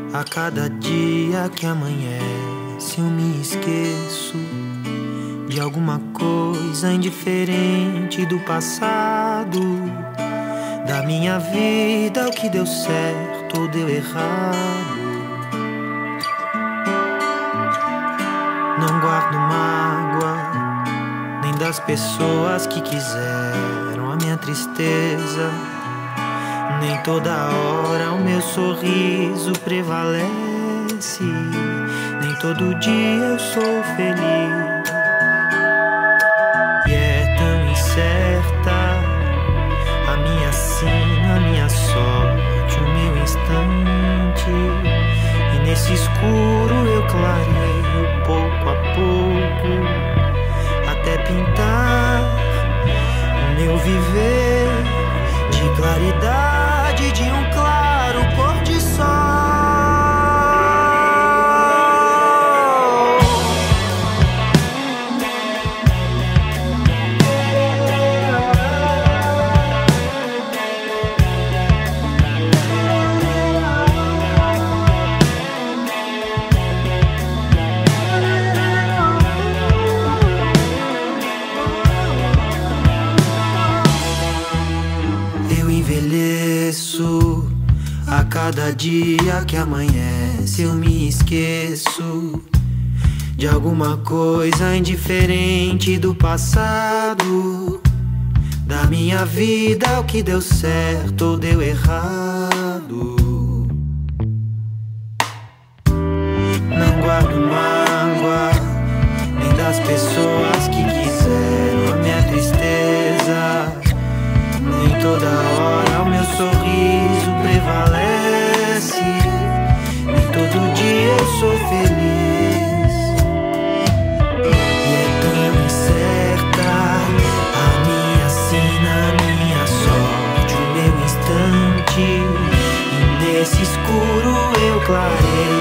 A cada dia que amanhece eu me esqueço de alguma coisa indiferente do passado, da minha vida, o que deu certo ou deu errado. Não guardo mágoa, nem das pessoas que quiseram a minha tristeza. Nem toda hora o meu sorriso prevalece, nem todo dia eu sou feliz. E é tão incerta a minha sina, a minha sorte, o meu instante. E nesse escuro eu clareio pouco a pouco, até pintar o meu viver de claridade, de um claro pôr de sol. Envelheço a cada dia que amanhece, eu me esqueço de alguma coisa indiferente do passado, da minha vida, o que deu certo ou deu errado. Não guardo mágoa, nem das pessoas que quiseram a minha tristeza. Nem toda hora o meu sorriso prevalece, nem todo dia eu sou feliz. E é tão incerta a minha sina, a minha sorte, o meu instante. E nesse escuro eu clareio